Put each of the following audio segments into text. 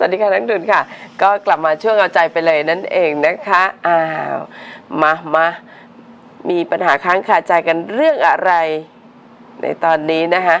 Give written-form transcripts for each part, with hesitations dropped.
วัสดีค่ะนักดุลค่ะก็กลับมาช่วงเอาใจไปเลยนั่นเองนะคะมามีปัญหาค้างคาใจกันเรื่องอะไรในตอนนี้นะคะ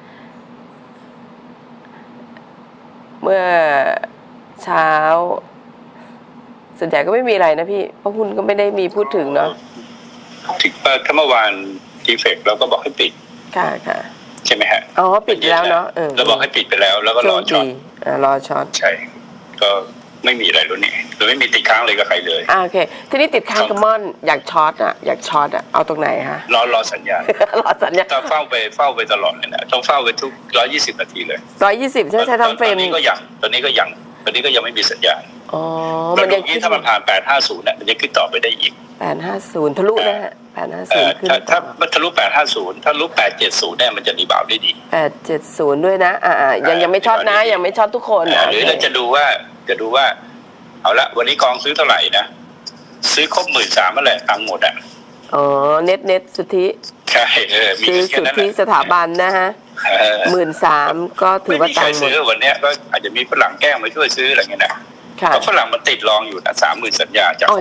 เมื่อเช้าส่วนใหญ่ก็ไม่มีอะไรนะพี่เพราะหุ้นก็ไม่ได้มีพูดถึงเนาะถ้าเมื่อวานทีเฟกเราก็บอกให้ปิดค่ะใช่ไหมฮะอ๋อปิดแล้วเนาะเราบอกให้ปิดไปแล้วแล้วก็รอช็อตรอช็อตใช่ก็ไม่มีอะไรรุ่นนี้หรือไม่มีติดค้างเลยกับใครเลยโอเคทีนี้ติดค้างกับม่อนอยากช็อตเอาตรงไหนฮะรอสัญญาณต้องเฝ้าไปตลอดเลยนะต้องเฝ้าไปทุก120 นาทีเลย 120ใช่ทำเฟรมตอนนี้ก็ยังไม่มีสัญญาณอ๋อมันยังถ้ามันผ่าน850เนี่ยมันจะขึ้นต่อไปได้อีก 850ทะลุนะฮะ850ขึ้นถ้ามันทะลุ850ถ้าทะลุ870เนี่ยมันจะรีบาวได้ดี 870ด้วยนะยังไม่ช็อตนะยังไม่ช็อตทุกคนหรือเราจะดูว่าเอาละวันนี้กองซื้อเท่าไหร่นะซื้อครบ13,000เมื่อไหร่ตังหมดอ๋อเน็ตสุทธิใช่มีสุทธิสถาบันนะฮะ13,000ก็ถือว่าตังหมดวันนี้ก็อาจจะมีฝรั่งแกล้งมาช่วยซื้ออะไรเงี้ยนะเพราะฝรั่งมันติดรองอยู่นะ30,000 สัญญาจาก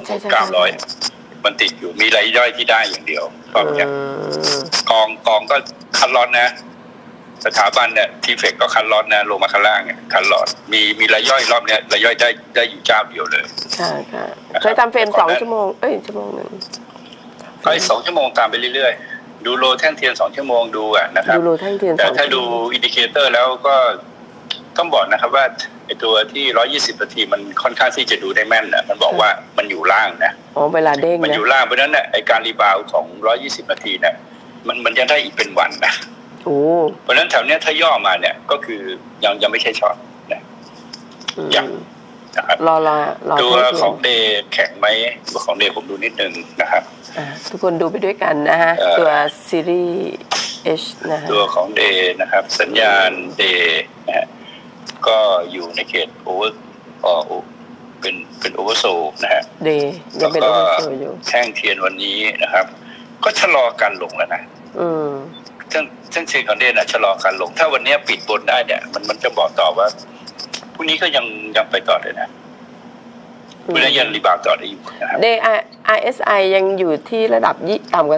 900มันติดอยู่มีรายย่อยที่ได้อย่างเดียวก็อย่างกองก็คัดลอตนะสถาบันเนี่ยทีเฟกก็คัดลอตนะลงมาข้างล่างเนี่ยคัดลอตมีรายย่อยรอบเนี้ยรายย่อยได้อยู่เจ้าเดียวเลยค่ะเคยทำเฟรม2 ชั่วโมงชั่วโมงนึงก็2 ชั่วโมงตามไปเรื่อยๆดูโลแท่งเทียน2 ชั่วโมงดูนะครับดูโลแท่งเทียนแต่ถ้าดูอินดิเคเตอร์แล้วก็ต้องบอกนะครับว่าไอตัวที่120 นาทีมันค่อนข้างที่จะดูได้แม่นนะมันบอกว่ามันอยู่ล่างนะเวลาเด้งมันอยู่ล่างเพราะนั้นเนี่ยไอการรีบาวของ120 นาทีเนี่ยมันจะได้อีกเป็นวันนะเพราะนั้นแถวเนี้ยถ้าย่อมาเนี่ยก็คือยังไม่ใช่ช็อตนะยังนะครับรอตัวของเดย์แข็งไหมตัวของเดย์ผมดูนิดนึงนะครับทุกคนดูไปด้วยกันนะฮะตัวซีรีส์ H นะฮะตัวของเดย์นะครับสัญญาณเดย์นะฮะก็อยู่ในเขตโอเวอร์เป็นโอเวอร์โซนะฮะเดย์ยังเป็นโอเวอร์โซอยู่แท่งเทียนวันนี้นะครับก็ชะลอการลงแล้วนะซึ่งเชนของเดย์นะชะลอการลงถ้าวันนี้ปิดบนได้เนี่ยมันจะบอกต่อว่าพรุ่งนี้ก็ยังไปต่อเลยนะพรุ่งนี้ยังรีบาวต่อได้อยู่นะครับ RSI ยังอยู่ที่ระดับต่ำกว่า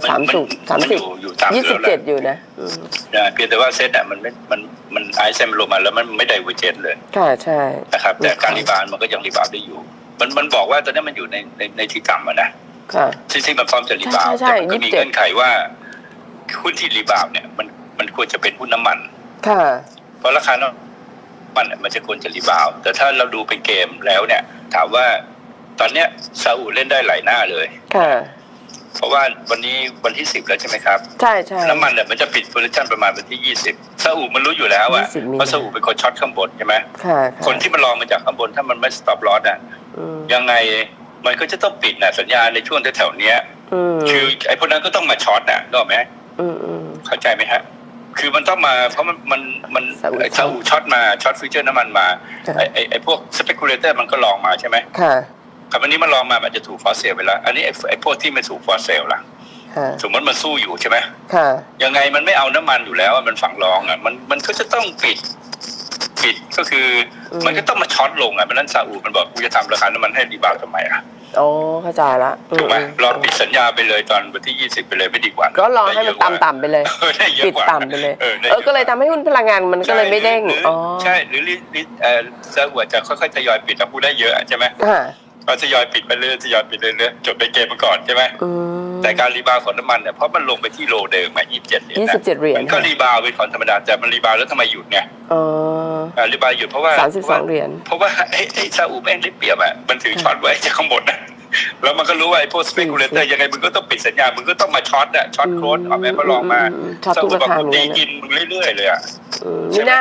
27อยู่นะเพียงแต่ว่าเซ็ตอ่ะมันRSIมันลงมาแล้วมันไม่ไดเวอร์เจนเลยใช่นะครับแต่การรีบาวมันก็ยังรีบาวได้อยู่มันบอกว่าตอนนี้มันอยู่ในที่ต่ำนะที่มันพร้อมจะรีบาวแต่มันก็มีเงื่อนไขว่าหุ้นที่รีบาวเนี่ยมันควรจะเป็นหุ้นน้ำมันเพราะราคาน้ำมันจะควรจะรีบาวแต่ถ้าเราดูเป็นเกมแล้วเนี่ยถามว่าตอนเนี้ยซาอุเล่นได้หลายหน้าเลยเพราะว่าวันนี้วันที่10แล้วใช่ไหมครับใช่น้ำมันเนี่ยมันจะปิดโพซิชั่นประมาณวันที่20ซาอุมันรู้อยู่แล้วเพราะซาอุเป็นคนช็อตข้างบนใช่ไหมคนที่มันรองมาจากข้างบนถ้ามันไม่สต็อปลอสยังไงมันก็จะต้องปิดสัญญาในช่วงแถวๆนี้คือไอ้พวกนั้นก็ต้องมาช็อตนึกออกไหมเข้าใจไหมฮะคือมันต้องมาเพราะมันซาอุช็อตมาช็อตฟิวเจอร์น้ำมันมาไอ้พวกสเปกุเลเตอร์มันก็ลองมาใช่ไหมครับวันนี้มันลองมามันจะถูกฟอสเซลไปแล้วอันนี้ไอ้พวกที่ไม่ถูกฟอสเซลล่ะสมมติมันสู้อยู่ใช่ไหมยังไงมันไม่เอาน้ำมันอยู่แล้วมันฝั่งรองมันก็จะต้องปิดก็คือมันก็ต้องมาช็อตลงเพราะนั้นซาอุมันบอกกูจะทำราคาน้ำมันให้รีบาวทำไมเข้าใจละถูกไหมรอปิดสัญญาไปเลยตอนวันที่20ไปเลยไม่ดีกว่าก็รอให้มันต่ำไปเลยปิดต่ำไปเลยก็เลยทำให้หุ้นพลังงานมันก็เลยไม่เด้งใช่หรือซาอุจะค่อยๆทยอยปิดแล้วพูดได้เยอะใช่ไหมก็ทยอยปิดไปเรื่อยจบไปเกมมาก่อนใช่ไหมแต่การรีบาวของน้ำมันเนี่ยเพราะมันลงไปที่โลเดิม27 เหรียญมันก็รีบาวเป็นของธรรมดาแต่มันรีบาวแล้วทำไมหยุดไงรีบาวหยุดเพราะว่า 32 เหรียญเพราะว่าไอ้ซาอุแม่งได้เปรียบมันถือช็อตไว้จากข้างบนแล้วมันก็รู้ว่าไอ้พวกสเปกุเลเตอร์ยังไงมึงก็ต้องปิดสัญญามึงก็ต้องมาช็อตโค้ดเอาแม่มาลองมาซาอุแบบดีกินเรื่อยๆเลยนี่น่า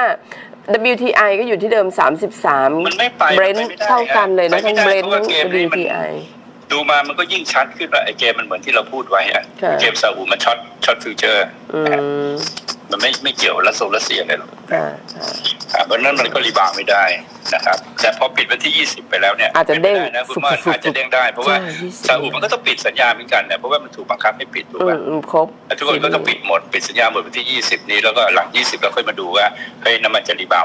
WTI ก็อยู่ที่เดิม33 มันไม่ไปเบรนท์เท่ากันเลยนะทั้งเบรนท์ทั้ง WTI ดูมามันก็ยิ่งชัดขึ้นว่าไอ้เกมมันเหมือนที่เราพูดไว้เกมซาอุมันช็อตฟิวเจอร์มันไม่เกี่ยวรัสเซียเลยหรอกเพราะนั้นมันก็รีบาวไม่ได้นะครับแต่พอปิดวันที่20ไปแล้วเนี่ยอาจจะเด้งนะคุณม่อนอาจจะเด้งได้เพราะว่าซาอุมันก็ต้องปิดสัญญาเหมือนกันเนี่ยเพราะว่ามันถูกบังคับให้ปิดถูกป่ะครบทุกคนก็ต้องปิดหมดปิดสัญญาหมดวันที่20นี้แล้วก็หลัง20เราค่อยมาดูว่าเฮ้ยน้ำมันจะรีบาวไหม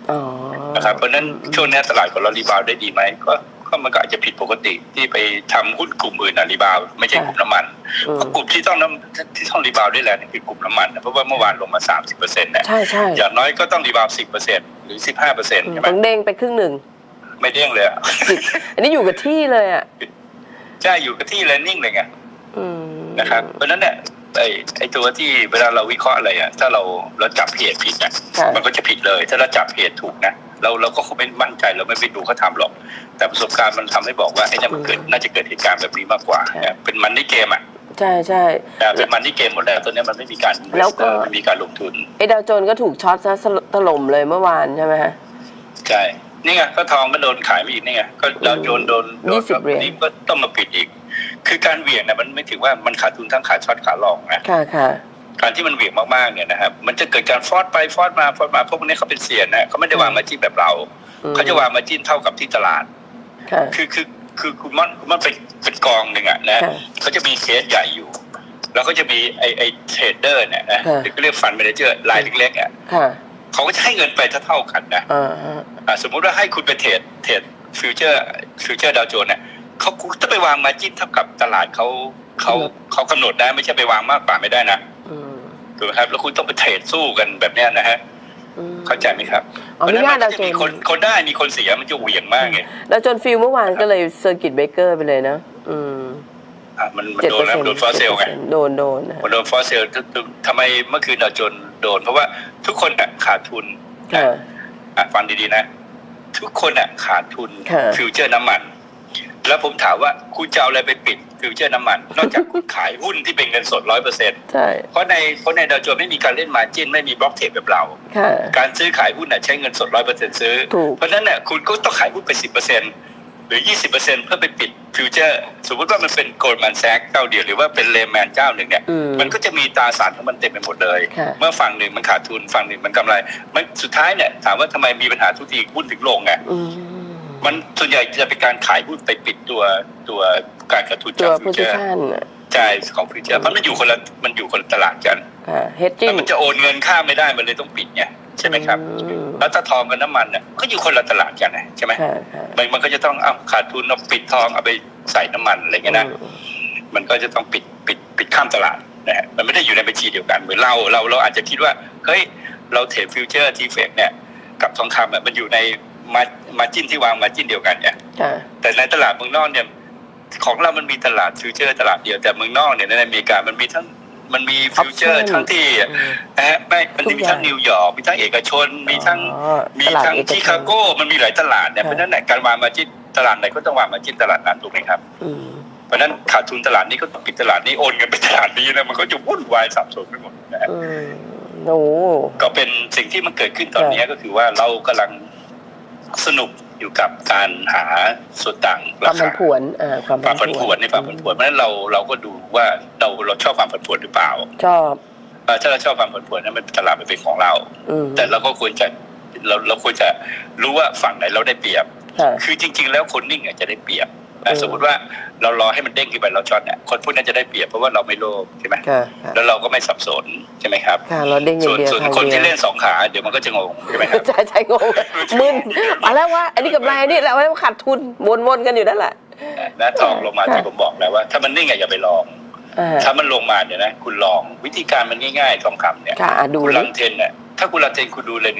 นะครับเพราะนั้นช่วงนี้ตลาดของเรารีบาวได้ดีไหมก็มันก็อาจจะผิดปกติที่ไปทำหุ้นกลุ่มอื่นรีบาวไม่ใช่กลุ่มน้ำมันเพราะกลุ่มที่ต้องรีบาวได้แล้วนี่คือกลุ่มน้ำมันเพราะว่าเมื่อวานลงมา 30%เนี่ยอย่างน้อยก็ต้องรีบาว 10% หรือ 15% ใช่ไหมต้องเด้งไปครึ่งหนึ่งไม่เด้งเลยอันนี้อยู่กับที่เลยอ่ะใช่อยู่กับที่เลยนิ่งเลยไงนะครับเพราะนั้นเนี่ยไอ้ตัวที่เวลาเราวิเคราะห์อะไรอ่ะถ้าเราจับเหตุผิดนะมันก็จะผิดเลยถ้าเราจับเหตุถูกนะเราก็คงไม่มั่นใจเราไม่ไปดูเขาทำหรอกแต่ประสบการณ์มันทำให้บอกว่าไอ้นี่มันน่าจะเกิดเหตุการณ์แบบนี้มากกว่าเป็นมันนี่เกมอ่ะใช่ใช่เป็นมันนี่เกมหมดแล้วตัวนี้มันไม่มีการแล้วก็ไม่มีการลงทุนไอ้ดาวโจนส์ก็ถูกช็อตซะถล่มเลยเมื่อวานใช่ไหมฮะใช่นี่ไงก็ทองก็โดนขายไปอีกนี่ไงก็ดาวโจนส์โดนนี่ก็ต้องมาปิดอีกคือการเหวี่ยงเนี่ยมันไม่ถือว่ามันขาดทุนทั้งขาช็อตขาลองนะค่ะการที่มันเหวี่ยงมากๆเนี่ยนะครับมันจะเกิดการฟอดไปฟอดมาพวกนี้เขาเป็นเซียนนะเขาไม่ได้วางมาจิ้นแบบเราเขาจะวางมาจิ้นเท่ากับที่ตลาดคือคุณมันเป็นกองหนึ่งอ่ะนะเขาจะมีเคสใหญ่อยู่แล้วก็จะมีไอเทรดเดอร์เนี่ยนะหรือเรียกฟันเมเนเจอร์รายเล็กๆอ่ะเขาก็จะให้เงินไปเท่ากันนะสมมุติว่าให้คุณไปเทรดฟิวเจอร์ดาวโจนส์เนี่ยเขาจะไปวางมาจิ้นเท่ากับตลาดเขากำหนดได้ไม่ใช่ไปวางมากกว่าไม่ได้นะถูกไหมครับแล้วคุณต้องไปเทรดสู้กันแบบนี้นะฮะเข้าใจไหมครับเพราะฉะนั้นมันจะมีคนได้มีคนเสียมันจะเหวี่ยงมากไงแล้วจนฟิลเมื่อวานก็เลยเซอร์กิตเบรกเกอร์ไปเลยนะมันโดนแล้วโดนฟอสเซลไงโดนฟอสเซลทำไมเมื่อคืนเราจนโดนเพราะว่าทุกคนขาดทุนฟังดีๆนะทุกคนขาดทุนฟิวเจอร์น้ำมันแล้วผมถามว่าคุณจะเอาอะไรไปปิดฟิวเจอร์น้ำมันนอกจากคุณขายหุ้นที่เป็นเงินสด 100% ใช่เพราะในดาวโจนส์ไม่มีการเล่นมาร์จิ้นไม่มีบล็อกเทรดแบบเราการซื้อขายหุ้นใช้เงินสด 100% ซื้อเพราะนั้นคุณก็ต้องขายหุ้นไป 10% หรือ 20% เพื่อไปปิดฟิวเจอร์สมมติว่ามันเป็นโกลด์แมนแซกเจ้าเดียวหรือว่าเป็นเลแมนเจ้าหนึ่งเนี่ยมันก็จะมีตราสารของมันเต็มไปหมดเลยเมื่อฝั่งหนึ่งมันขาดทุนฝั่งหนึ่งมันกำไรมันสุดท้ายเนี่ยถามว่าทำไมมีปัญหาทุกทีหุ้นถึงลงไงมันส่วนใหญ่จะเป็นการขายหุ้นไปปิดตัวการขาดทุนจากฟิวเจอร์ใช่ของฟิวเจอร์เพราะมันอยู่คนละตลาดกันแล้วมันจะโอนเงินข้ามไม่ได้มันเลยต้องปิดไงใช่ไหมครับแล้วถ้าทองกับน้ำมันเนี่ยก็อยู่คนละตลาดกันใช่ไหมมันก็จะต้องขาดทุนเอาปิดทองเอาไปใส่น้ำมันอะไรเงี้ยนะมันก็จะต้องปิดข้ามตลาดนะฮะมันไม่ได้อยู่ในบัญชีเดียวกันเหมือนเราอาจจะคิดว่าเฮ้ยเราเทรดฟิวเจอร์ทีเฟกเนี่ยกับทองคำมันอยู่ในมาจิ้นที่วางมาจิ้นเดียวกันเนี่ยแต่ในตลาดเมืองนอกเนี่ยของเรามันมีตลาดฟิวเจอร์ตลาดเดียวแต่เมืองนอกเนี่ยในอเมริกามันมีฟิวเจอร์ทั้งที่มันมีทั้งนิวยอร์กมีทั้งเอกชนมีทั้งชิคาโกมันมีหลายตลาดเนี่ยเพราะฉะนั้นการวางมาจิ้นตลาดไหนก็ต้องวางมาจิ้นตลาดนั้นถูกไหมครับเพราะฉะนั้นขาดทุนตลาดนี้ก็ต้องปิดตลาดนี้โอนเงินไปตลาดนี้นะมันก็จะวุ่นวายสับสนไปหมดนะฮะก็เป็นสิ่งที่มันเกิดขึ้นตอนนี้ก็คือว่าเรากำลังสนุกอยู่กับการหาส่วนต่างความผันผวนความผันผวนในความผันผวนเพราะฉะนั้นเราก็ดูว่าเราชอบความผันผวนหรือเปล่าชอบถ้าเราชอบความผันผวนนั้นมันตลาดมันเป็นของเราแต่เราก็ควรจะเราควรจะรู้ว่าฝั่งไหนเราได้เปรียบคือจริงๆแล้วคนนิ่งจะได้เปรียบสมมติว่าเรารอให้มันเด้งขึ้นไปเราช็อตเนี่ยคนพวกนั้นจะได้เปรียบเพราะว่าเราไม่โลภใช่ไหมแล้วเราก็ไม่สับสนใช่ไหมครับส่วนคนที่เล่น2ขาเดี๋ยวมันก็จะงงใช่ไหมครับใช่งงมึนมาแล้วว่าอันนี้กับไรนี่แล้วให้ขาดทุนวนกันอยู่นั่นแหละนะทองลงมาที่ผมบอกแล้วว่าถ้ามันนิ่งอย่าไปลองถ้ามันลงมาเนี่ยนะคุณลองวิธีการมันง่ายๆทองคำเนี่ยคุณลังเทนเนี่ยถ้าคุณลังเทนคุณดูเลย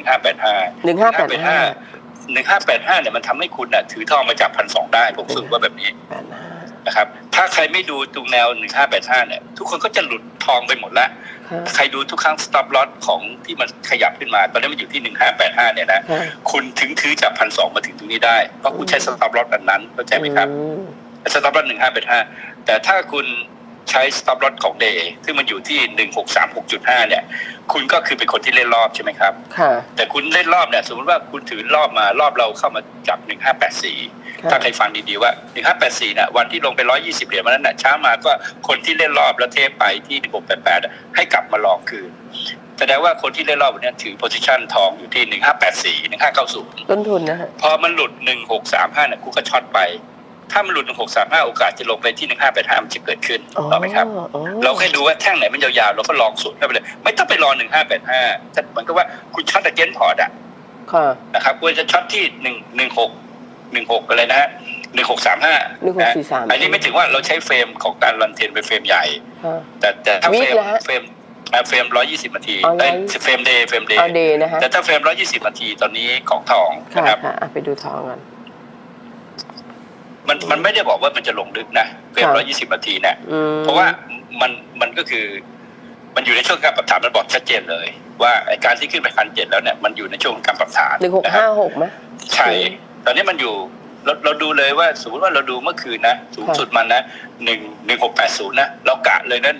1585เนี่ยมันทำให้คุณถือทองมาจาก 1,200 ได้ผมรู้สึกว่าแบบนี้นะครับถ้าใครไม่ดูตรงแนว1585เนี่ยทุกคนก็จะหลุดทองไปหมดแล้วใครดูทุกครั้ง stop loss ของที่มันขยับขึ้นมาตอนนี้มันอยู่ที่1585เนี่ยนะคุณถึงถือจาก 1,200 มาถึงตรงนี้ได้เพราะคุณใช้ stop loss แบบนั้นเข้าใจไหมครับ stop loss 1585แต่ถ้าคุณใช้ stop loss ของ day ซึ่งมันอยู่ที่ 1636.5 เนี่ยคุณก็คือเป็นคนที่เล่นรอบใช่ไหมครับแต่คุณเล่นรอบเนี่ยสมมติว่าคุณถือรอบเราเข้ามาจับ1584ถ้าใครฟังดีๆว่า1584น่ะวันที่ลงไป120เหรียญวันนั้นน่ะเช้ามาก็คนที่เล่นรอบแล้วเทปไปที่1688ให้กลับมาลองคืนแสดงว่าคนที่เล่นรอบวันนี้ถือ position ทองอยู่ที่1584 1590 ต้นทุนนะฮะพอมันหลุด1635เนี่ยคุณก็ช็อตไปถ้ามันหลุด1635โอกาสจะลงไปที่1585มันจะเกิดขึ้นถูกไหมครับเราแค่ดูว่าแท่งไหนมันยาวๆเราก็ลองสูตรเข้าไปเลยไม่ต้องไปรอ1585แต่เหมือนกับว่าคุณช็อตเกนพอร์ตนะครับควรจะช็อตที่16อะไรนะฮะ1635อันนี้ไม่ถึงว่าเราใช้เฟรมของการรันเทนเป็นเฟรมใหญ่แต่ถ้าเฟรม120 นาทีเฟรมเดย์แต่ถ้าเฟรม120 นาทีตอนนี้ของทองนะครับไปดูทองกันมันไม่ได้บอกว่ามันจะลงลึกนะเฟรม120 นาทีเนี่ยเพราะว่ามันก็คือมันอยู่ในช่วงการปรับฐานมันบอกชัดเจนเลยว่าการที่ขึ้นไป1,700แล้วเนี่ยมันอยู่ในช่วงการปรับฐาน 1656ไหมใช่ตอนนี้มันอยู่เราดูเลยว่าสมมติว่าเราดูเมื่อคืนนะสูงสุดมันนะ1680นะเรากะเลยนะ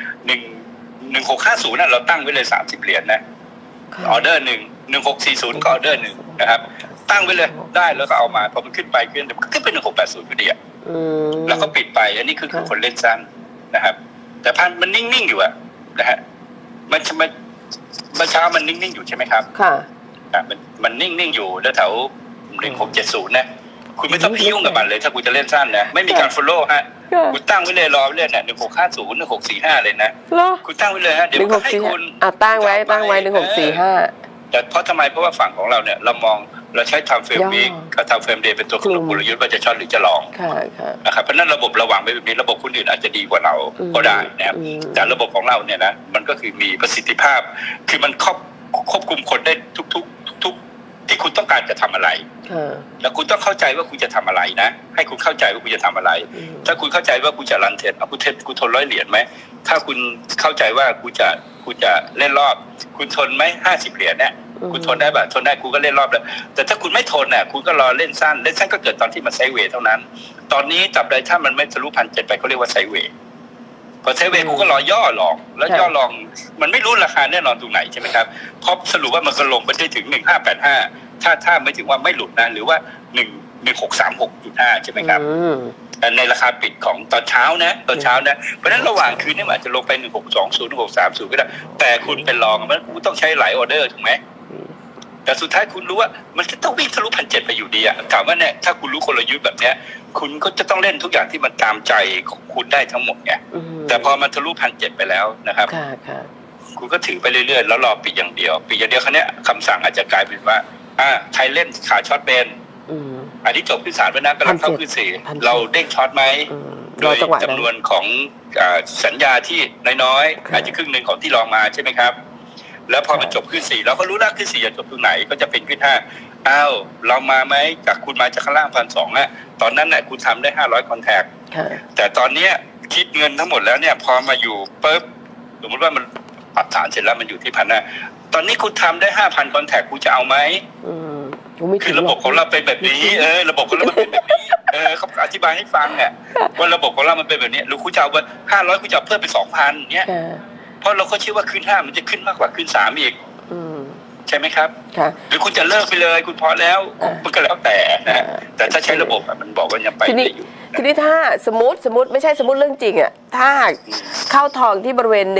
1650นะเราตั้งไว้เลย30 เหรียญนะออเดอร์1640ก็ออเดอร์1นะครับตั้งไว้เลยได้แล้วก็เอามาพอมันขึ้นไปขึ้นไป1680ก็ดีอ่ะแล้วก็ปิดไปอันนี้คือคนเล่นสั้นนะครับแต่พันมันนิ่งๆอยู่อะนะฮะมันเช้ามันนิ่งๆอยู่ใช่ไหมครับค่ะมันนิ่งๆอยู่แล้วแถว1670นะคุณไม่ต้องไปยุ่งกับมันเลยถ้าคุณจะเล่นสั้นนะไม่มีการ follow ฮะคุณตั้งไว้เลยรอเล่นเนี่ย1650 1645เลยนะคุณตั้งไว้เลยฮะเดี๋ยวให้คุณตั้งไว้1645 แต่เพราะทำไมเพราะว่าฝั่งของเราเนี่ยเราใช้ทำเฟรมวีคกับทำเฟรมเดย์เป็นตัวกลยุทธ์ว่าจะช็อตหรือจะลองนะครับเพราะนั้นระบบระวังไปแบบนี้ระบบคนอื่นอาจจะดีกว่าเราก็ได้นะครับแต่ระบบของเราเนี่ยนะมันก็คือมีประสิทธิภาพคือมันควบคุมคนได้ทุกที่คุณต้องการจะทำอะไรแล้วคุณต้องเข้าใจว่าคุณจะทำอะไรนะให้คุณเข้าใจว่าคุณจะทำอะไร ถ้าคุณเข้าใจว่าคุณจะรันเทรดคุณทน100 เหรียญไหมถ้าคุณเข้าใจว่าคุณจะเล่นรอบคุณทนไหม50 เหรียญเนี่ยคุณทนได้แบบทนได้คุณก็เล่นรอบแล้วแต่ถ้าคุณไม่ทนน่ะคุณก็รอเล่นสั้นก็เกิดตอนที่มันไซด์เวย์เท่านั้นตอนนี้จับได้ถ้ามันไม่ทะลุ1,700ไปเขาเรียกว่าไซด์เวย์พอไซด์เวย์คุณก็รอย่อลองแล้วย่อลองมันไม่รู้ราคาแน่นอนตรงไหนใช่ไหมครับเพราะสรุปว่ามันก็ลงไปได้ถึง1585ถ้าไม่ถึงว่าไม่หลุดนะหรือว่า1636.5ใช่ไหมครับในราคาปิดของตอนเช้านะเพราะฉะนั้นระหว่างคืนนี่อาจจะลงไป1620 1630ก็ได้แต่คุณเป็นลองมันคุณต้องใช้หลายออเดอร์ถูกไหมแต่สุดท้ายคุณรู้ว่ามันจะต้องวิ่งทะลุ1,700ไปอยู่ดีอะถามว่าเนี่ยถ้าคุณรู้กลยุทธ์แบบเนี้ยคุณก็จะต้องเล่นทุกอย่างที่มันตามใจของคุณได้ทั้งหมดไงแต่พอมันทะลุ1,700ไปแล้วนะครับคุณก็ถือไปเรื่อยๆแล้วรอปิดอย่างเดียวครั้งนี้คำสั่งอาจจะกลายเป็นว่าใครเล่นขาช็อตเบนอันนี้จบขึ้น3แล้วนะกำลังเข้าขึ้น4เราเด้งช็อตไหมโดยจำนวนของสัญญาที่น้อยๆอาจจะครึ่งหนึ่งของที่ลองมาใช่ไหมครับแล้วพอมันจบขึ้น4เราก็รู้แล้วขึ้น4จะจบตรงไหนก็จะเป็นขึ้น5เรามาไหมจากคุณมาจากข้างล่าง1,200อ่ะตอนนั้นน่ะคุณทำได้500คอนแทคแต่ตอนเนี้ยคิดเงินทั้งหมดแล้วเนี่ยพอมาอยู่ปุ๊บสมมติว่ามันปรับฐานเสร็จแล้วมันอยู่ที่1,000ตอนนี้คุณทำได้ 5,000 คอนแทคคุณจะเอาไหมคือระบบของเราเป็นแบบนี้ระบบของเราเป็นแบบนี้เขาอธิบายให้ฟังเนี่ยว่าระบบของเรามันเป็นแบบนี้หรือคุณจะเอา500คุณจะเพิ่มเป็น 2,000 เนี่ยเพราะเราก็เชื่อว่าขึ้น5มันจะขึ้นมากกว่าขึ้น3อีกใช่ไหมครับหรือคุณจะเลิกไปเลยคุณพอแล้วมันก็แล้วแต่นะแต่ถ้าใช้ระบบมันบอกว่ายังไปได้อยู่ทีนี้ถ้าสมมติไม่ใช่สมมติเรื่องจริงอ่ะถ้าเข้าทองที่บริเวณ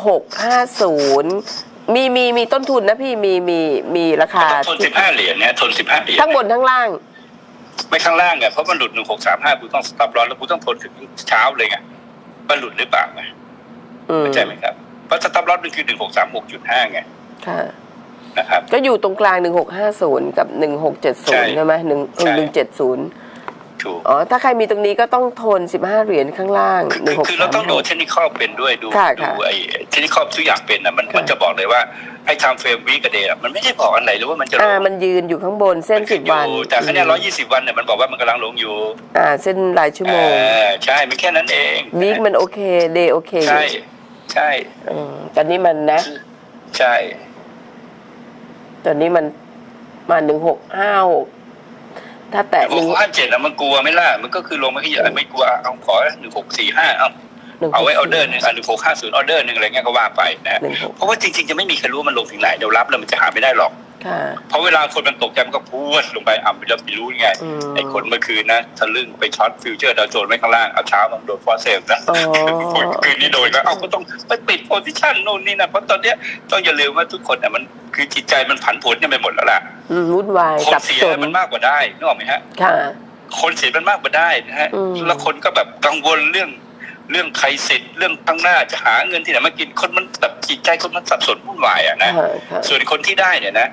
1650มีต้นทุนนะพี่มีราคาทน15 เหรียญเนี่ยทน15 เหรียญทั้งบนทั้งล่างไม่ข้างล่างไงเพราะมันหลุด1635คุณต้องสต็อปลอสแล้วคุณต้องทนถึงเช้าเลยไงมันหลุดหรือเปล่าไงเข้าใจไหมครับเพราะสต็อปลอสมันคือ1636.5ไงนะครับก็อยู่ตรงกลาง1650กับ1670ใช่ไหม170ถ้าใครมีตรงนี้ก็ต้องทน15 เหรียญข้างล่างคือเราต้องดูเทคนิคเป็นด้วยดูไอ้เทคนิคทุกอย่างเป็นนะมันจะบอกเลยว่าไอ้ไทม์เฟรมวีคกับเดย์มันไม่ได้บอกอะไรหรือว่ามันจะมันยืนอยู่ข้างบนเส้น10 วันแต่คะแนน120 วันเนี่ยมันบอกว่ามันกำลังลงอยู่เส้นรายชั่วโมงใช่ไม่แค่นั้นเองวีคมันโอเคเดย์โอเคใช่ตอนนี้มันนะใช่ตอนนี้มันมา1656ถ้าแตะ 1657แล้วมันกลัวไหมล่ะมันก็คือลงมาที่ไม่กลัวเอาขอ1645เอาไว้ออเดอร์นึง1650ออเดอร์นึงอะไรเงี้ยก็ว่าไปนะเพราะว่าจริงๆจะไม่มีใครรู้มันลงถึงไหนเดี๋ยวรับแล้วมันจะหาไม่ได้หรอกเพราะเวลาคนมันตกใจมันก็พูดลงไปมันจะไปรู้ยังไงไอ้คนเมื่อคืนนะทะลึ่งไปช็อตฟิวเจอร์ดาวโจนส์ไว้ข้างล่างเอาเช้ามันโดนฟอสเซลนะคืนนี้โดนแล้วก็ต้องไปปิดโพซิชั่นโน่นนี่นะเพราะตอนเนี้ยต้องอย่าลืมว่าทุกคนมันคือจิตใจมันผันผวนกันไปหมดแล้วล่ะวุ่นวายคนเสียมันมากกว่าได้นึกออกไหมฮะคนเสียมันมากกว่าได้นะฮะแล้วคนก็แบบกังวลเรื่องใครสิทธิ์เรื่องข้างหน้าจะหาเงินที่ไหนมากินคนมันแบบจิตใจคนมันสับสนวุ่นวายอ่ะนะส่วนคนที่ได้เนี่ยนะ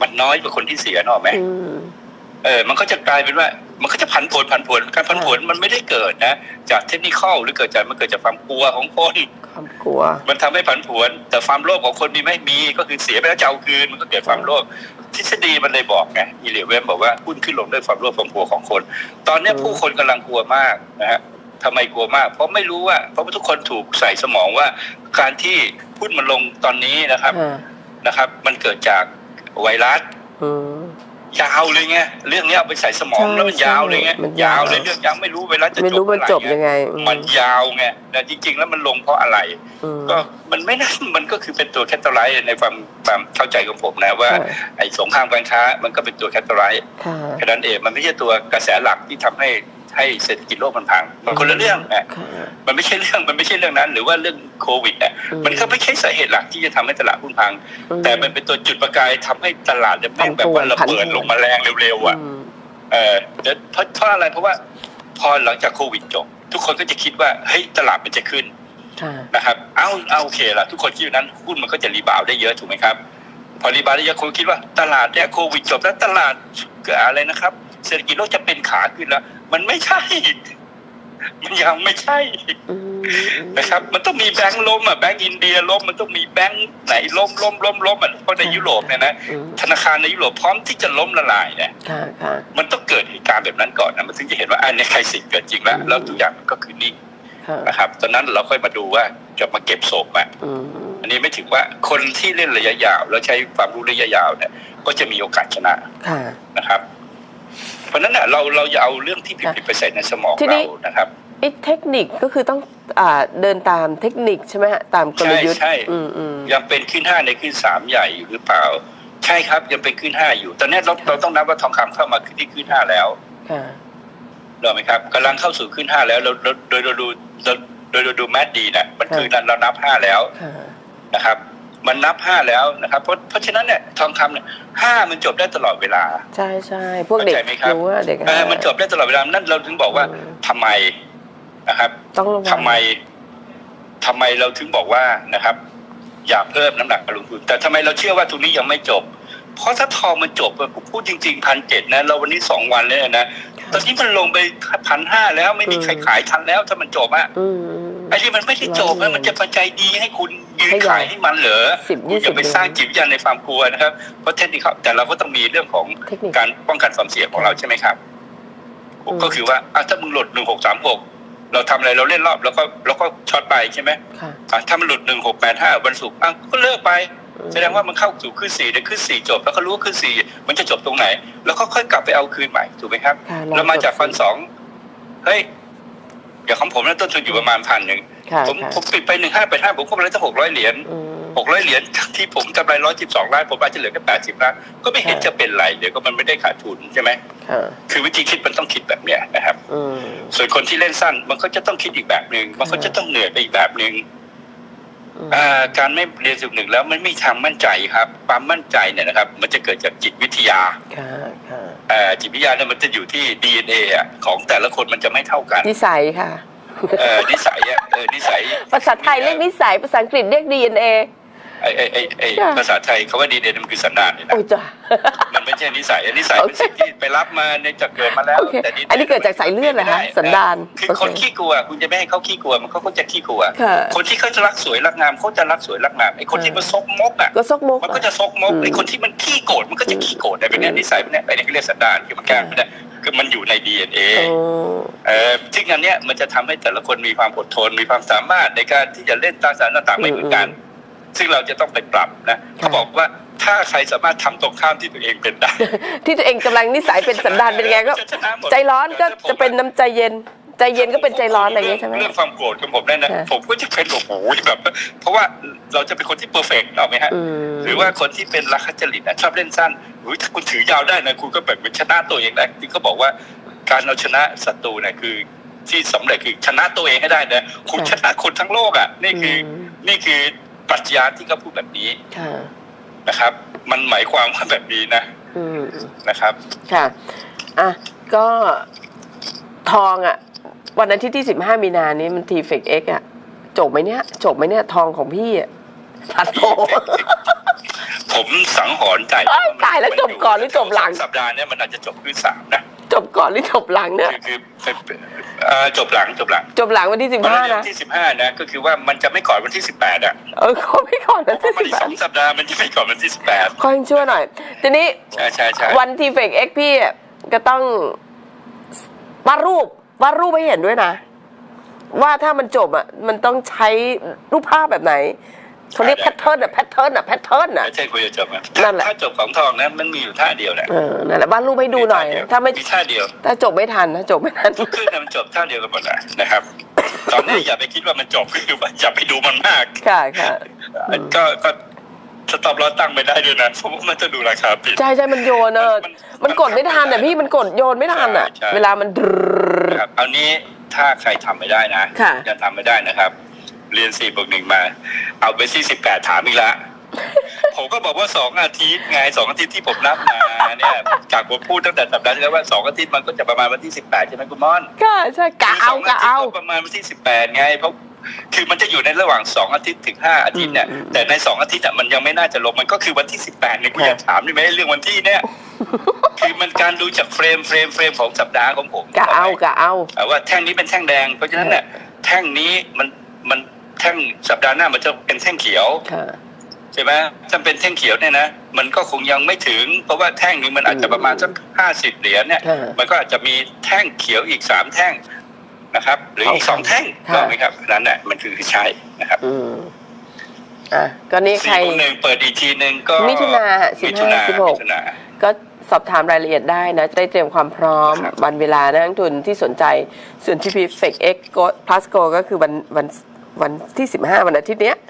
มันน้อยกว่าคนที่เสียนอกไหมมันก็จะกลายเป็นว่ามันก็จะผันผวนการผันผวนมันไม่ได้เกิดนะจากเทคนิคหรือมันเกิดจากความกลัวของคนความกลัวมันทำให้ผันผวนแต่ความโลภของคนมีไม่มีก็คือเสียไปแล้วจะเอาคืนมันก็เกิดความโลภทฤษฎีมันเลยบอกไงอีเลเวนบอกว่าหุ้นขึ้นลงด้วยความโลภความกลัวของคนตอนนี้ผู้คนกำลังกลัวมากนะฮะทำไมกลัวมากเพราะไม่รู้ว่าเพราะว่าทุกคนถูกใส่สมองว่าการที่หุ้นมันลงตอนนี้นะครับมันเกิดจากไวรัสยาวเลยไงเรื่องนี้เอาไปใส่สมองแล้วมันยาวเลยไงยาวเลยเรื่องยังไม่รู้เวลาจะจบยังไงมันยาวไงแต่จริงๆแล้วมันลงเพราะอะไรก็มันไม่น่ามันก็คือเป็นตัวแคตตาไลซ์ในความเข้าใจของผมนะว่าไอ้สงครามการค้ามันก็เป็นตัวแคตตาไลซ์แค่นั้นเองมันไม่ใช่ตัวกระแสหลักที่ทำให้เศรษฐกิจโลกมันพังมันคนละเรื่องนะมันไม่ใช่เรื่องนั้นหรือว่าเรื่องโควิดเนี่ยมันก็ไม่ใช่สาเหตุหลักที่จะทำให้ตลาดหุ้นพังแต่มันเป็นตัวจุดประกายทำให้ตลาดเนี่ยแม่งแบบว่าระเบิดลงมาแรงเร็วๆอ่ะเพราะอะไรเพราะว่าพอหลังจากโควิดจบทุกคนก็จะคิดว่าเฮ้ยตลาดมันจะขึ้นนะครับเอาโอเคละทุกคนคิดอย่างนั้นหุ้นมันก็จะรีบาวได้เยอะถูกไหมครับพอรีบาวได้เยอะคนคิดว่าตลาดเนี่ยโควิดจบแล้วตลาดอะไรนะครับเศรษฐกิจโลกจะเป็นขาขึ้นแล้วมันไม่ใช่มันยังไม่ใช่นะครับมันต้องมีแบงก์ล้มแบงก์อินเดียล้มมันต้องมีแบงก์ไหนล้มเพราะในยุโรปเนี่ยนะธนาคารในยุโรปพร้อมที่จะล้มละลายเนี่ยมันต้องเกิดเหตุการณ์แบบนั้นก่อนนะมันถึงจะเห็นว่าอันนี้ใครสิเกิดจริงแล้วทุกอย่างมันก็คือนิ่งนะครับตอนนั้นเราค่อยมาดูว่าจะมาเก็บศพอันนี้ไม่ถึงว่าคนที่เล่นระยะยาวแล้วใช้ความรู้ระยะยาวเนี่ยก็จะมีโอกาสชนะนะครับเพราะนั้นน่ะเราจะเอาเรื่องที่ผิดไปใส่ในสมองเรานะครับเทคนิคก็คือต้องเดินตามเทคนิคใช่ไหมฮะตามกลยุทธ์ใช่ยังเป็นขึ้น5ในขึ้น3ใหญ่อยู่หรือเปล่าใช่ครับยังเป็นขึ้น5อยู่ตอนนี้เราต้องนับว่าทองคำเข้ามาที่ขึ้น5แล้วรู้ไหมครับกำลังเข้าสู่ขึ้น5แล้วโดยเราดูแมทดีนะมันคือเรานับ5แล้วนะครับมันนับ5แล้วนะครับเพราะฉะนั้นเนี่ยทองคำเนี่ย5มันจบได้ตลอดเวลาใช่พวกเด็กรู้ว่าเด็กมันจบได้ตลอดเวลานั่นเราถึงบอกว่าทำไมนะครับทำไมเราถึงบอกว่านะครับอย่าเพิ่มน้ำหนักการลงทุนแต่ทำไมเราเชื่อว่าตรงนี้ยังไม่จบเพราะถ้าทองมันจบผมพูดจริงๆ1,700นะเราวันนี้2วันเลยนะตอนนี้มันลงไป1,500แล้วไม่มีใครขายทันแล้วถ้ามันจบไอ้ที่มันไม่ได้จบมันจะปัจจัยดีให้คุณยืนขายให้มันเหรอคุณอย่าไปสร้างจิตวิญญาณในความกลัวนะครับเพราะเทคนิคแต่เราก็ต้องมีเรื่องของการป้องกันความเสี่ยงของเราใช่ไหมครับก็คือว่าถ้ามึงหลุด1636เราทำอะไรเราเล่นรอบแล้วก็ช็อตไปใช่ไหมถ้ามันหลุด1685วันศุกร์ก็เลิกไปแสดงว่ามันเข้าสู่ขึ้น4ได้ขึ้น4จบแล้วก็รู้ว่าขึ้น4มันจะจบตรงไหนแล้วก็ค่อยกลับไปเอาคืนใหม่ถูกไหมครับเรามาจาก1,200เฮ้ยอย่างของผมนั้นต้นทุนอยู่ประมาณ1,000ผมปิดไป1585ผมก็ไปได้ตั้ง600 เหรียญที่ผมกำไร112 ล้านผมอาจจะเหลือแค่80 ล้านก็ไม่เห็นจะเป็นไรเดี๋ยวก็มันไม่ได้ขาดทุนใช่ไหมคือวิธีคิดมันต้องคิดแบบเนี้ยนะครับส่วนคนที่เล่นสั้นมันก็จะต้องคิดอีกแบบนึงมันก็จะต้องเหนื่อยไปอีกแบบนึงการไม่เรียน1แล้วมันไม่ทางมั่นใจครับความมั่นใจเนี่ยนะครับมันจะเกิดจากจิตวิทยาจิตวิทยาเนี่ยมันจะอยู่ที่ DNA ของแต่ละคนมันจะไม่เท่ากันนิสัยค่ะนิสัยนิสัยภาษาไทยเรียกนิสัยภาษาอังกฤษเรียก DNA ภาษาไทยเขาว่า DNA มันคือสันดานเนี่ยนะมันไม่ใช่นิสัยเป็นสิ่งที่ไปรับมาในจากเกิดมาแล้วแต่อันนี้เกิดจากสายเลือดเหรอคะสันดานคือคนขี้กลัวคุณจะไม่ให้เขาขี้กลัวมันเขาก็จะขี้กลัวคนที่เขาจะรักสวยรักงามเขาจะรักสวยรักงามไอ้คนที่มันซกมกมันก็จะซกมกไอ้คนที่มันขี้โกรธมันก็จะขี้โกรธแต่เป็นเนี่ยนิสัยเนี่ยไอ้นี่เรียกสันดานคือมันแก้ไม่ได้คือมันอยู่ใน DNA ซึ่งอันเนี้ยมันจะทำให้แต่ละคนมีความอดทนมีความสามารถในการที่จะเล่นตามสถานต่างๆไม่เหมือนกันซึ่งเราจะต้องไปปรับนะเขาบอกว่าถ้าใครสามารถทำตรงข้ามที่ตัวเองเป็นได้ที่ตัวเองกำลังนิสัยเป็นสันดานเป็นไงก็ใจร้อนก็จะเป็นน้ำใจเย็นใจเย็นก็เป็นใจร้อนอะไรอย่างเงี้ยใช่ไหมเรื่องความโกรธของผมได้นะผมก็จะเป็นโอ้โหแบบเพราะว่าเราจะเป็นคนที่เพอร์เฟกต์เอาไหมฮะหรือว่าคนที่เป็นรักจริตชอบเล่นสั้นถ้าคุณถือยาวได้นะคุณก็แบบชนะตัวเองได้ที่เขาบอกว่าการเอาชนะศัตรูเนี่ยคือที่สำเร็จคือชนะตัวเองให้ได้นะคุณชนะคนทั้งโลกนี่คือปรัชญาที่เขาพูดแบบนี้นะครับมันหมายความว่าแบบนี้นะครับค่ะก็ทองวันอาทิตย์ที่15 มีนานี้มันทีเฟกเอ็กจบไหมเนี่ยทองของพี่ทัดโตผมสังหรณ์ใจตายแล้วจบก่อนหรือจบหลังสัปดาห์นี้มันอาจจะจบที่3นะจบก่อนหรือจบหลังเนี่ยคือจบหลังวันที่15นะที่15นะก็คือว่ามันจะไม่ก่อนวันที่18อ่ะเขาไม่ก่อนวันที่ 18 2 สัปดาห์มันจะไม่ก่อนวันที่18 ค่อยชั่วหน่อยทีนี้ใช่วันทีเฟกเอ็กพี่ก็ต้องวาดรูปให้เห็นด้วยนะว่าถ้ามันจบอ่ะมันต้องใช้รูปภาพแบบไหนเขาเรียกแพทเทิร์นแพทเทิร์นไม่ใช่คุยจะจบนั่นแหละถ้าจบของทองนะมันมีอยู่ท่าเดียวแหละนั่นแหละวาดรูปให้ดูหน่อยถ้าไม่ท่าเดียวถ้าจบไม่ทันทุกขึ้นมันจบท่าเดียวกันหมดนะครับตอนนี้อย่าไปคิดว่ามันจบคืออย่าไปดูมันมากค่ะก็สต็อปลอสตั้งไม่ได้ด้วยนะเพราะว่ามันจะดูราคาผิดใช่มันโยนมันกดไม่ทันพี่มันกดโยนไม่ทันเวลามันครับเอานี้ถ้าใครทำไม่ได้นะจะทำไม่ได้นะครับเรียน4+1มาเอาไปที่18ถามอีกละผมก็บอกว่า2 อาทิตย์ไง2 อาทิตย์ที่ผมนับมาเนี่ยจากผมพูดตั้งแต่สัปดาห์ที่แล้วว่า2 อาทิตย์มันก็จะประมาณวันที่18ใช่ไหมคุณม่อนใช่กะเอาประมาณวันที่18ไงเพราะคือมันจะอยู่ในระหว่าง2 อาทิตย์ถึง5 อาทิตย์เนี่ยแต่ใน2 อาทิตย์มันยังไม่น่าจะลงมันก็คือวันที่18เนี่ยกูอยากถามนี่ไม่ได้เรื่องวันที่เนี่ยคือมันการดูจากเฟรมของสัปดาห์ของผมกะเอาว่าแท่งนี้เป็นแท่งแดงเพราะฉะนั้นเนี่ยแท่งนี้มันแท่งสัปดาห์หน้ามันจะเป็นแท่งเขียวใช่ไหมถ้าเป็นแท่งเขียวเนี่ยนะมันก็คงยังไม่ถึงเพราะว่าแท่งนี้มันอาจจะประมาณสัก50 เหรียญเนี่ยมันก็อาจจะมีแท่งเขียวอีก3 แท่งนะครับหรืออีก2 แท่งถูกไหมครับนั้นแหละมันคือใช่นะครับก็นี่ใคร 1เปิดอีกทีนึงก็มิถุนา15-16ก็สอบถามรายละเอียดได้นะจะได้เตรียมความพร้อมวันเวลานักลงทุนที่สนใจส่วน TP Flex X Plus Go ก็คือวันที่15วันอาทิตย์เนี้ย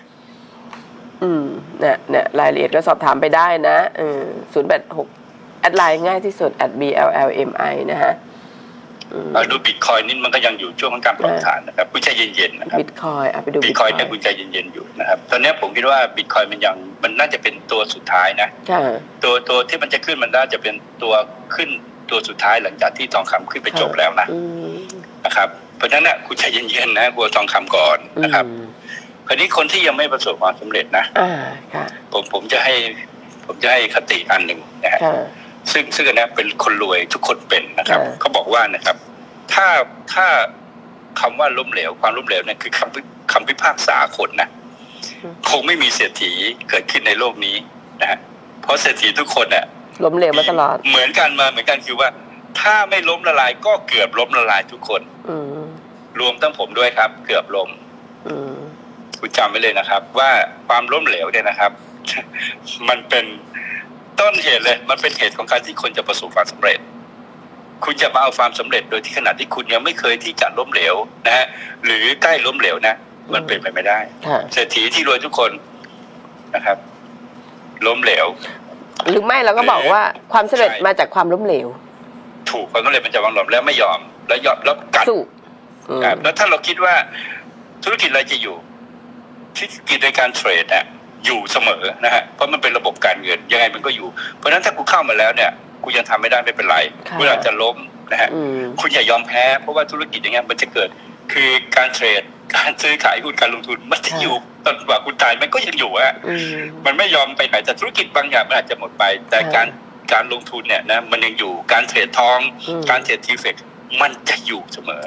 เนี่ยรายละเอียดก็สอบถามไปได้นะ086แอดไลน์ง่ายที่สุด @BLLMI นะฮะดูบิตคอยน์นี่มันก็ยังอยู่ช่วงของการปรับฐานนะครับคุณใจเย็นๆนะครับบิตคอยน์ไปดูบิตคอยน์เนี่ยคุณใจเย็นๆอยู่นะครับตอนนี้ผมคิดว่าบิตคอยน์มันน่าจะเป็นตัวสุดท้ายนะตัวที่มันจะขึ้นมันน่าจะเป็นตัวขึ้นตัวสุดท้ายหลังจากที่ทองคำขึ้นไปจบแล้วนะครับเพราะฉะนั้นเนี่ยคุณใจเย็นๆนะกลัวทองคำก่อนนะครับคราวนี้คนที่ยังไม่ประสบความสำเร็จนะผมจะให้คติอันหนึ่งนะฮะซึ่งอันนี้เป็นคนรวยทุกคนเป็นนะครับเขาบอกว่านะครับถ้าคำว่าล้มเหลวความล้มเหลวเนี่ยคือคำพิพากษาคนนะคงไม่มีเศรษฐีเกิดขึ้นในโลกนี้นะฮะเพราะเศรษฐีทุกคนเนี่ยล้มเหลวมาตลอดเหมือนกันคือว่าถ้าไม่ล้มละลายก็เกือบล้มละลายทุกคนรวมทั้งผมด้วยครับเกือบล้มคุณจำไว้เลยนะครับว่าความล้มเหลวเนี่ยนะครับมันเป็นต้นเหตุเลยมันเป็นเหตุของการที่คนจะประสบความสำเร็จคุณจะมาเอาความสำเร็จโดยที่ขณะที่คุณยังไม่เคยที่จะล้มเหลวนะฮะหรือใกล้ล้มเหลวนะมันเป็นไปไม่ได้เศรษฐีที่รวยทุกคนนะครับล้มเหลวหรือไม่เราก็บอกว่าความสำเร็จมาจากความล้มเหลวถูกความสำเร็จมันจะวางหลอมแล้วไม่ยอมแล้วกัดแล้วถ้าเราคิดว่าธุรกิจอะไรจะอยู่ธุรกิจในการเทรดเนี่ยอยู่เสมอนะฮะเพราะมันเป็นระบบการเงินยังไงมันก็อยู่เพราะฉะนั้นถ้ากูเข้ามาแล้วเนี่ยกูยังทำไม่ได้ไม่เป็นไรเวลาจะล้มนะฮะคุณอย่ายอมแพ้เพราะว่าธุรกิจอย่างเงี้ยมันจะเกิดคือการเทรดการซื้อขายหุ้นการลงทุนมันจะอยู่จนกว่าคุณตายมันก็ยังอยู่อะมันไม่ยอมไปไหนแต่ธุรกิจบางอย่างมันอาจจะหมดไปแต่การลงทุนเนี่ยนะมันยังอยู่การเทรดทองการเทรดทีเฟกมันจะอยู่เสมอ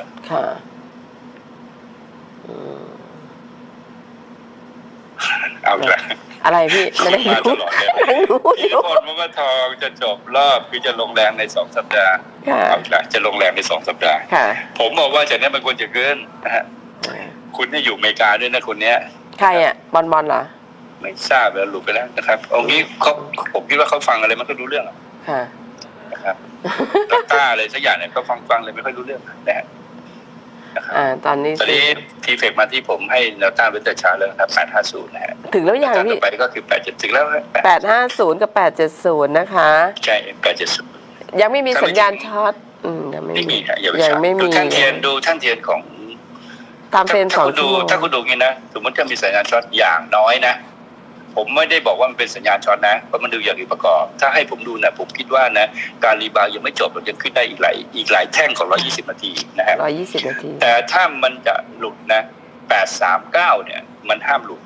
เอาละอะไรพี่ไม่ได้รู้ที่คนว่าทองจะจบรอบคือจะลงแรงใน2 สัปดาห์เอาละจะลงแรงใน2 สัปดาห์ผมบอกว่าจากนี้มันควรจะเกินนะฮะคุณเนี่ยอยู่อเมริกาด้วยนะคนเนี้ยใครอ่ะบอลเหรอไม่ทราบแล้วหลุดไปแล้วนะครับเอางี้ผมคิดว่าเขาฟังอะไรมันก็รู้เรื่องนะครับต้าอะไรสักอย่างเนี่ยเขาฟังเลยไม่ค่อยรู้เรื่องนะฮะตอนนี้ทีเฟกมาที่ผมให้แนวต้านเป็นแต่ช้าแล้วครับ850นะฮะถึงแล้วยังพี่ไปก็คือ87ถึงแล้ว 850กับ870นะคะใช่870 ยังไม่มีสัญญาณช็อตยังไม่มียังไม่มีท่านเทียนของตามเป็น2 ชั่วโมงถ้าคุณดูงี้นะสมมติจะมีสัญญาณช็อตอย่างน้อยนะผมไม่ได้บอกว่ามันเป็นสัญญาณช็อตนะเพราะมันดูอย่างอื่นประกอบถ้าให้ผมดูนะผมคิดว่านะการรีบาวยังไม่จบมันยังขึ้นได้อีกหลายแท่งของ120 นาทีนะฮะ 120 นาทีแต่ถ้ามันจะหลุดนะ839เนี่ยมันห้ามหลุด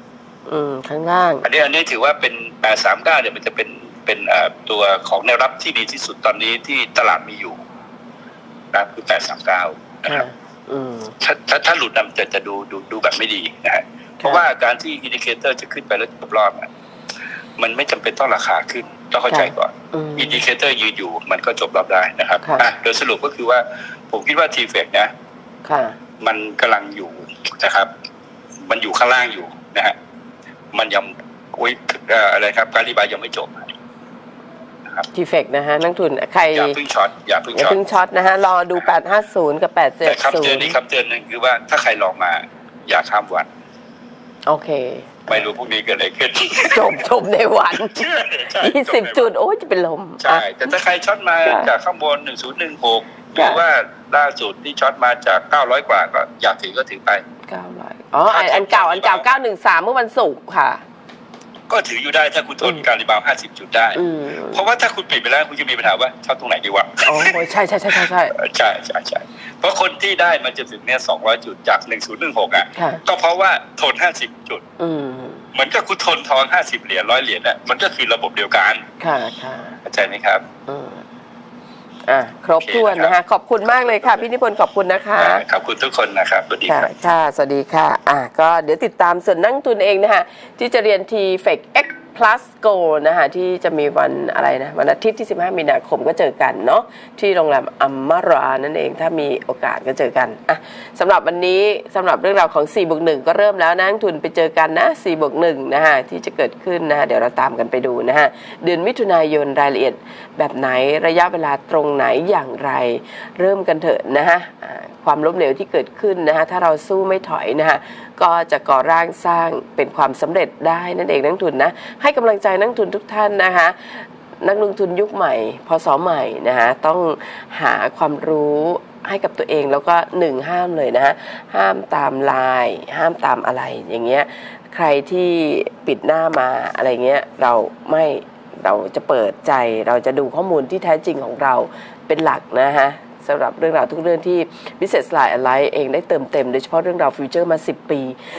ข้างล่างอันนี้ถือว่าเป็น839เนี่ยมันจะเป็นตัวของแนวรับที่ดีที่สุดตอนนี้ที่ตลาดมีอยู่นะคือ839นะครับถ้าหลุดนำจะดูแบบไม่ดีนะฮะเพราะว่าการที่อินดิเคเตอร์จะขึ้นไปแล้วจบรอบมันไม่จำเป็นต้องราคาขึ้นต้องเข้าใจก่อนอินดิเคเตอร์ยืนอยู่มันก็จบรอบได้นะครับโดยสรุปก็คือว่าผมคิดว่าทีเฟกนะมันกำลังอยู่นะครับมันอยู่ข้างล่างอยู่นะฮะมันยังอะไรครับการรีบายยังไม่จบทีเฟกนะฮะนักทุนใครอย่าเพิ่งช็อตนะฮะรอดู850กับ870 แต่คำเตือนนี้คำเตือนนึงคือว่าถ้าใครลองมาอย่าข้ามวันโอเคไม่รู้พวกนี้เกิดอะไรขึ้นจบในวัน20 จุดโอ้จะเป็นลมใช่แต่ถ้าใครช็อตมาจากข้างบน1016หรือว่าล่าสุดที่ช็อตมาจาก900กว่าก็อยากถือก็ถือไป 900อ๋ออันเก่า913เมื่อวันศุกร์ค่ะก็ถืออยู่ได้ถ้าคุณทนการรีบาว50 จุดได้เพราะว่าถ้าคุณปิดไปแล้วคุณจะมีปัญหาว่าช็อตตรงไหนดีวะอ๋อใช่เพราะคนที่ได้มันจะถึงเนี่ย200 จุดจาก1016ก็เพราะว่าทน50 จุดเหมือนกับคุณทนทอง50 เหรียญ100 เหรียญน่ะมันก็คือระบบเดียวกันค่ะเข้าใจไหมครับครบถ้วนนะคะขอบคุณมากเลยค่ะพี่นิพนธ์ขอบคุณนะคะขอบคุณทุกคนนะครับสวัสดีครับค่ะสวัสดีค่ะก็เดี๋ยวติดตามส่วนนักทุนเองนะคะที่จะเรียน TFX Plus Go นะคะที่จะมีวันอะไรนะวันอาทิตย์ที่15 มีนาคมก็เจอกันเนาะที่โรงแรมอัมมารานั่นเองถ้ามีโอกาสก็เจอกันสำหรับวันนี้สำหรับเรื่องราวของ 4+1 ก็เริ่มแล้วนักทุนไปเจอกันนะ 4+1 นะคะที่จะเกิดขึ้นนะคะเดี๋ยวเราตามกันไปดูนะคะเดือนมิถุนายนรายละเอียดแบบไหนระยะเวลาตรงไหนอย่างไรเริ่มกันเถอะนะคะความล้มเหลวที่เกิดขึ้นนะคะถ้าเราสู้ไม่ถอยนะคะก็จะก่อร่างสร้างเป็นความสำเร็จได้นั่นเองนักทุนนะให้กำลังใจนักทุนทุกท่านนะคะนักลงทุนยุคใหม่พศใหม่นะคะต้องหาความรู้ให้กับตัวเองแล้วก็ห้ามเลยนะคะห้ามตามไลน์ห้ามตามอะไรอย่างเงี้ยใครที่ปิดหน้ามาอะไรเงี้ยเราจะเปิดใจเราจะดูข้อมูลที่แท้จริงของเราเป็นหลักนะคะสำหรับเรื่องราวทุกเรื่องที่ Business Line Alliance เองได้เติมเต็มโดยเฉพาะเรื่องราวฟิวเจอร์มา10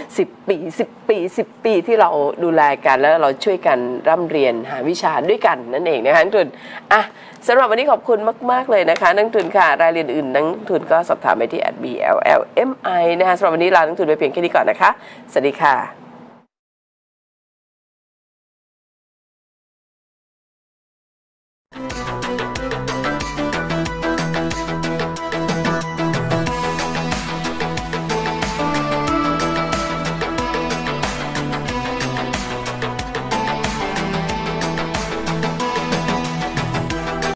ปีที่เราดูแลกันแล้วเราช่วยกันร่ำเรียนหาวิชาด้วยกันนั่นเองนะคะนักทุนสำหรับวันนี้ขอบคุณมากๆเลยนะคะนักทุนค่ะรายละเอียดอื่นนักทุนก็สอบถามไปที่ @BLLMI นะคะสำหรับวันนี้ลานักทุนไปเพียงแค่นี้ก่อนนะคะสวัสดีค่ะ